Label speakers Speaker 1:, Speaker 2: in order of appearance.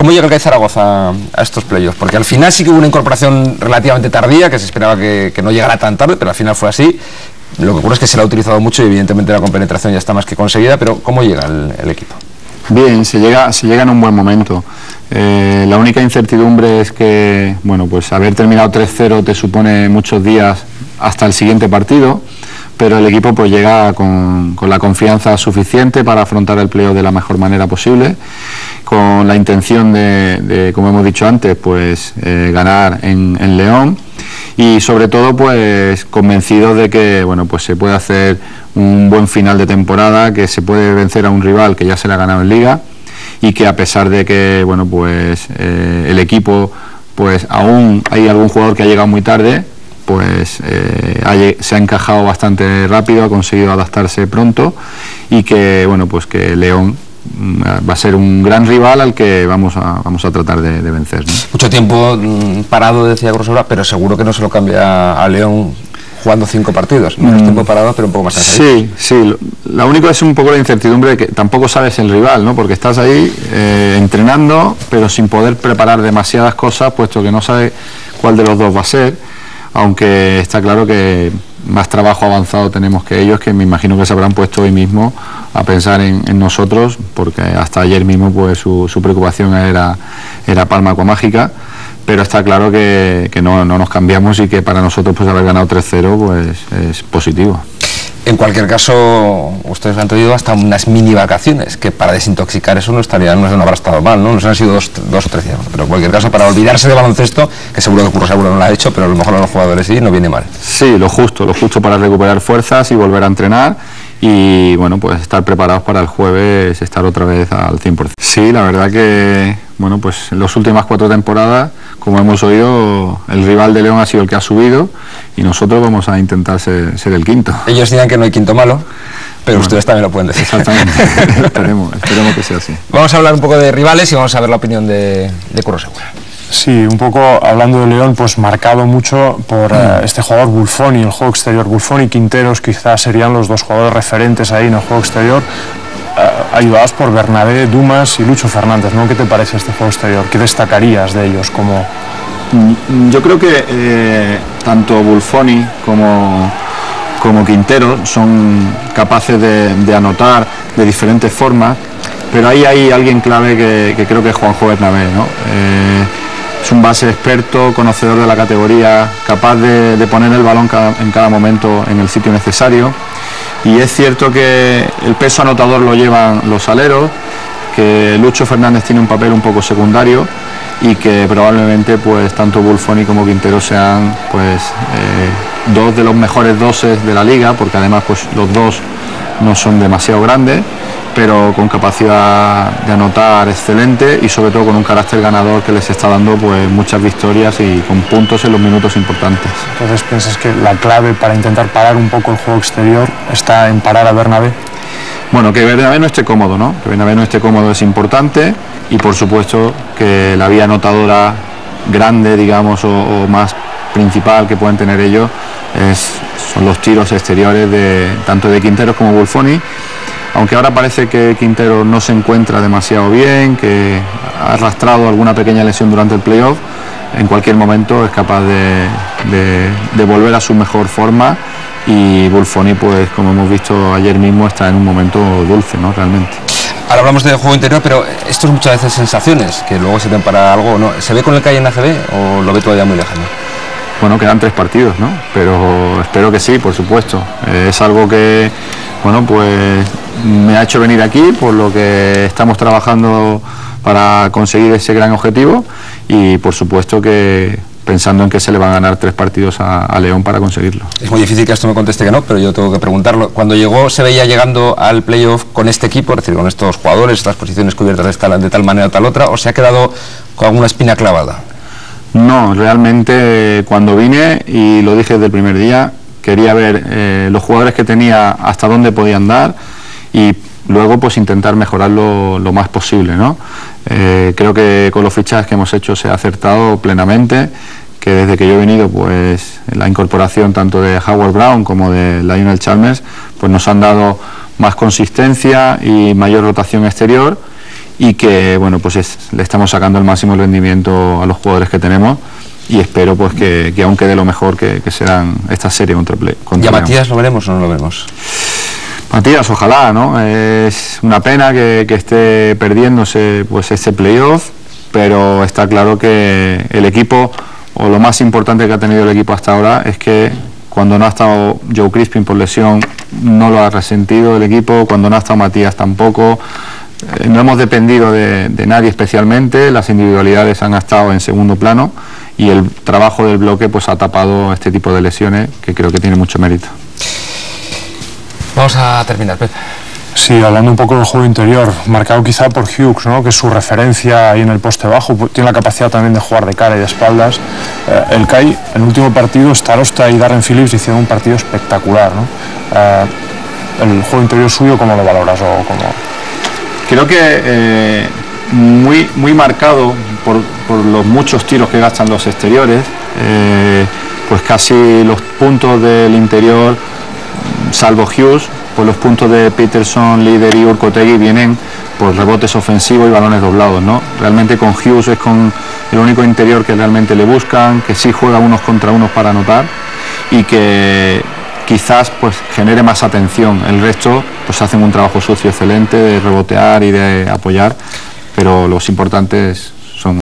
Speaker 1: ¿Cómo llega el CAI Zaragoza a estos playoffs? Porque al final sí que hubo una incorporación relativamente tardía, que se esperaba que no llegara tan tarde, pero al final fue así. Lo que ocurre es que se la ha utilizado mucho y evidentemente la compenetración ya está más que conseguida, pero ¿cómo llega el equipo?
Speaker 2: Bien, se llega en un buen momento. La única incertidumbre es que, bueno, pues haber terminado 3-0 te supone muchos días hasta el siguiente partido, pero el equipo pues llega con la confianza suficiente para afrontar el playoff de la mejor manera posible, con la intención de como hemos dicho antes, pues ganar en León, y sobre todo pues convencidos de que, bueno, pues se puede hacer un buen final de temporada, que se puede vencer a un rival que ya se le ha ganado en Liga, y que a pesar de que, bueno, pues el equipo, pues aún hay algún jugador que ha llegado muy tarde, pues se ha encajado bastante rápido, ha conseguido adaptarse pronto, y que, bueno, pues que León va a ser un gran rival al que vamos a tratar de vencer, ¿no?
Speaker 1: Mucho tiempo parado, decía Grossola, pero seguro que no se lo cambia a León jugando 5 partidos, menos tiempo parado, pero un poco más cansadito.
Speaker 2: Sí, lo único es un poco la incertidumbre de que tampoco sabes el rival, ¿no? Porque estás ahí entrenando, pero sin poder preparar demasiadas cosas, puesto que no sabes cuál de los dos va a ser, aunque está claro que más trabajo avanzado tenemos que ellos, que me imagino que se habrán puesto hoy mismo a pensar en nosotros, porque hasta ayer mismo pues su preocupación era Palma Acuamágica, pero está claro que no nos cambiamos, y que para nosotros pues haber ganado 3-0 pues es positivo.
Speaker 1: En cualquier caso, ustedes han tenido hasta unas mini vacaciones, que para desintoxicar eso no habrá estado mal, ¿no? Nos han sido dos o tres días, pero en cualquier caso, para olvidarse de baloncesto, que seguro que Curro Seguro no lo ha hecho, pero a lo mejor a los jugadores sí, no viene mal.
Speaker 2: Sí, lo justo para recuperar fuerzas y volver a entrenar, y bueno, pues estar preparados para el jueves, estar otra vez al 100%. Sí, la verdad que, bueno, pues en las últimas 4 temporadas, como hemos oído, el rival de León ha sido el que ha subido, y nosotros vamos a intentar ser el quinto.
Speaker 1: Ellos dirán que no hay quinto malo, pero bueno, ustedes también lo pueden decir.
Speaker 2: Exactamente. esperemos que sea así.
Speaker 1: Vamos a hablar un poco de rivales y vamos a ver la opinión de Curro Seguro.
Speaker 3: Sí, un poco hablando de León, pues marcado mucho por este jugador Buffoni, el juego exterior. Buffoni y Quinteros quizás serían los dos jugadores referentes ahí en el juego exterior, ayudados por Bernabé, Dumas y Lucho Fernández, ¿no? ¿Qué te parece este juego exterior? ¿Qué destacarías de ellos?
Speaker 2: Yo creo que tanto Buffoni como Quintero son capaces de anotar de diferentes formas, pero ahí hay alguien clave que creo que es Juanjo Bernabé, ¿no? Es un base experto, conocedor de la categoría, capaz de poner el balón en cada momento en el sitio necesario, y es cierto que el peso anotador lo llevan los aleros, que Lucho Fernández tiene un papel un poco secundario, y que probablemente pues tanto Buffoni como Quintero sean pues dos de los mejores doses de la liga, porque además pues los dos no son demasiado grandes, pero con capacidad de anotar excelente, y sobre todo con un carácter ganador que les está dando pues muchas victorias y con puntos en los minutos importantes.
Speaker 3: Entonces, ¿piensas que la clave para intentar parar un poco el juego exterior está en parar a Bernabé?
Speaker 2: Bueno, que Bernabé no esté cómodo, ¿no? Que Bernabé no esté cómodo es importante, y por supuesto que la vía anotadora grande, digamos, o más principal que pueden tener ellos son los tiros exteriores tanto de Quinteros como Buffoni, aunque ahora parece que Quintero no se encuentra demasiado bien, que ha arrastrado alguna pequeña lesión durante el playoff. En cualquier momento es capaz de volver a su mejor forma, y Buffoni, pues como hemos visto ayer mismo, está en un momento dulce, ¿no? Realmente.
Speaker 1: Ahora hablamos de juego interior, pero esto es muchas veces sensaciones, que luego sirven para algo, ¿no? ¿Se ve con el CAI en ACB o lo ve todavía muy lejano?
Speaker 2: Bueno, quedan 3 partidos, ¿no? Pero espero que sí, por supuesto. Es algo que, bueno, pues me ha hecho venir aquí, por lo que estamos trabajando para conseguir ese gran objetivo, y por supuesto que pensando en que se le van a ganar 3 partidos a León para conseguirlo.
Speaker 1: Es muy difícil que esto me conteste que no, pero yo tengo que preguntarlo. Cuando llegó, ¿se veía llegando al playoff con este equipo, es decir, con estos jugadores, estas posiciones cubiertas de tal manera o tal otra, o se ha quedado con alguna espina clavada?
Speaker 2: No, realmente cuando vine, y lo dije desde el primer día, quería ver los jugadores que tenía, hasta dónde podían dar, y luego pues intentar mejorarlo lo más posible, ¿no? Creo que con los fichajes que hemos hecho se ha acertado plenamente, que desde que yo he venido pues la incorporación tanto de Howard Brown como de Lionel Chalmers pues nos han dado más consistencia y mayor rotación exterior, y que bueno, pues le estamos sacando el máximo rendimiento a los jugadores que tenemos, y espero pues que aún quede lo mejor que serán esta serie contra
Speaker 1: ¿Y a Matías lo veremos o no lo veremos?
Speaker 2: Matías, ojalá, ¿no? Es una pena que esté perdiéndose pues este playoff, pero está claro que el equipo, o lo más importante que ha tenido el equipo hasta ahora, es que cuando no ha estado Joe Crispin por lesión no lo ha resentido el equipo, cuando no ha estado Matías tampoco. No hemos dependido de nadie especialmente, las individualidades han estado en segundo plano y el trabajo del bloque pues ha tapado este tipo de lesiones, que creo que tiene mucho mérito.
Speaker 1: Vamos a terminar, Pep.
Speaker 3: Sí, hablando un poco del juego interior, marcado quizá por Hughes, ¿no?, que es su referencia ahí en el poste bajo, tiene la capacidad también de jugar de cara y de espaldas. El CAI, en el último partido, Starosta y Darren Phillips hicieron un partido espectacular, ¿no? El juego interior suyo, ¿cómo lo valoras?
Speaker 2: Creo que muy marcado por los muchos tiros que gastan los exteriores, pues casi los puntos del interior, salvo Hughes, pues los puntos de Peterson, Líder y Urcotegui vienen por rebotes ofensivos y balones doblados, ¿no? Realmente con Hughes es con el único interior que realmente le buscan, que sí juega unos contra unos para anotar y que quizás pues genere más atención. El resto pues hacen un trabajo sucio excelente de rebotear y de apoyar, pero los importantes